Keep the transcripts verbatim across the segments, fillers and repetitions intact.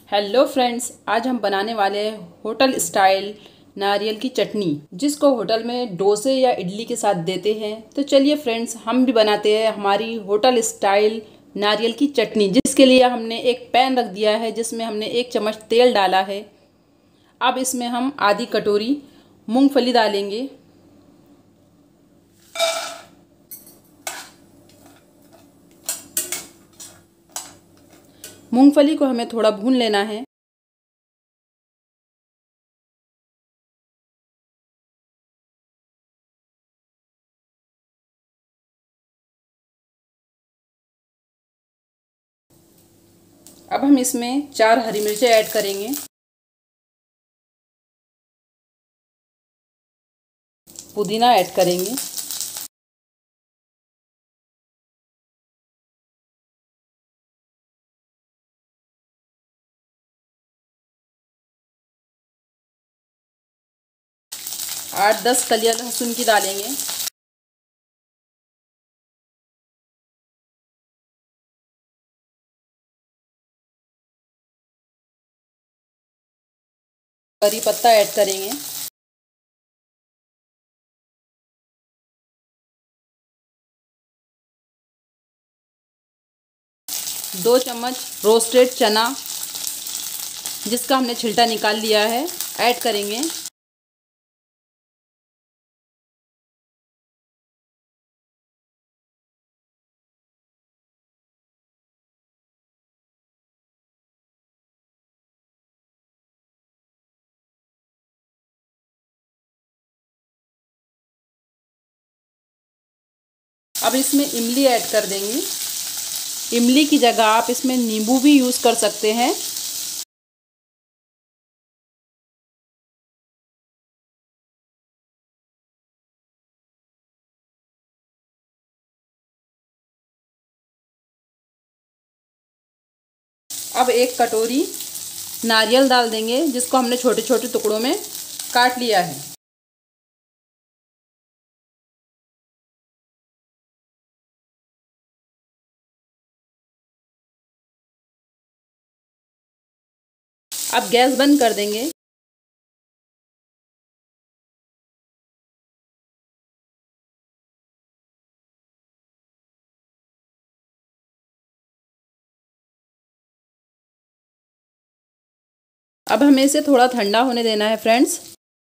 Hello friends, आज हम बनाने वाले हैं होटल स्टाइल नारियल की चटनी, जिसको होटल में डोसे या इडली के साथ देते हैं। तो चलिए फ्रेंड्स, हम भी बनाते हैं हमारी होटल स्टाइल नारियल की चटनी, जिसके लिए हमने एक पैन रख दिया है जिसमें हमने एक चम्मच तेल डाला है। अब इसमें हम आधी कटोरी मूंगफली डालेंगे। मूंगफली को हमें थोड़ा भून लेना है। अब हम इसमें चार हरी मिर्चें ऐड करेंगे। पुदीना ऐड करेंगे। आठ दस कलियां लहसुन की डालेंगे। करी पत्ता ऐड करेंगे। दो चम्मच रोस्टेड चना, जिसका हमने छिलटा निकाल लिया है, ऐड करेंगे। अब इसमें इमली ऐड कर देंगे। इमली की जगह आप इसमें नींबू भी यूज़ कर सकते हैं। अब एक कटोरी नारियल डाल देंगे, जिसको हमने छोटे छोटे टुकड़ों में काट लिया है। अब गैस बंद कर देंगे। अब हमें इसे थोड़ा ठंडा होने देना है फ्रेंड्स।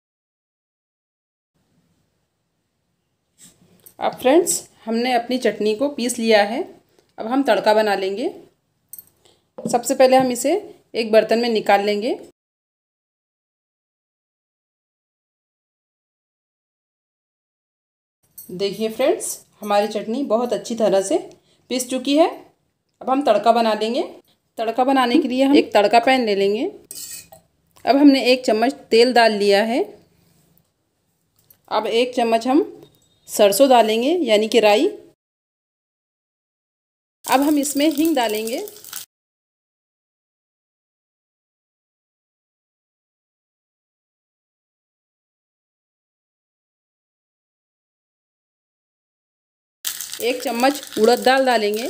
अब फ्रेंड्स, हमने अपनी चटनी को पीस लिया है। अब हम तड़का बना लेंगे। सबसे पहले हम इसे एक बर्तन में निकाल लेंगे। देखिए फ्रेंड्स, हमारी चटनी बहुत अच्छी तरह से पीस चुकी है। अब हम तड़का बना लेंगे। तड़का बनाने के लिए हम एक तड़का पैन ले लेंगे। अब हमने एक चम्मच तेल डाल लिया है। अब एक चम्मच हम सरसों डालेंगे, यानी कि राई। अब हम इसमें हींग डालेंगे। एक चम्मच उड़द दाल डालेंगे।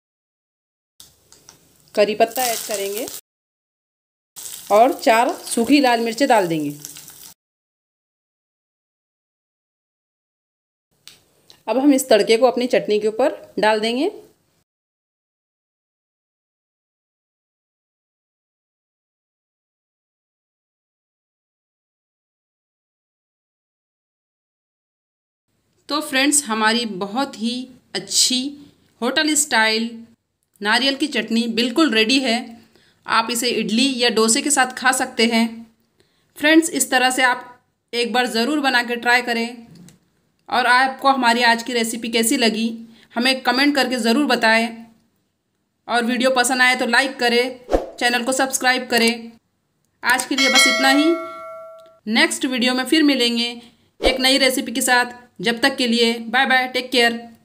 करी पत्ता ऐड करेंगे और चार सूखी लाल मिर्चें डाल देंगे। अब हम इस तड़के को अपनी चटनी के ऊपर डाल देंगे। तो फ्रेंड्स, हमारी बहुत ही अच्छी होटल स्टाइल नारियल की चटनी बिल्कुल रेडी है। आप इसे इडली या डोसे के साथ खा सकते हैं। फ्रेंड्स, इस तरह से आप एक बार ज़रूर बना के ट्राई करें। और आपको हमारी आज की रेसिपी कैसी लगी, हमें कमेंट करके ज़रूर बताएं। और वीडियो पसंद आए तो लाइक करें, चैनल को सब्सक्राइब करें। आज के लिए बस इतना ही। नेक्स्ट वीडियो में फिर मिलेंगे एक नई रेसिपी के साथ। जब तक के लिए बाय बाय, टेक केयर।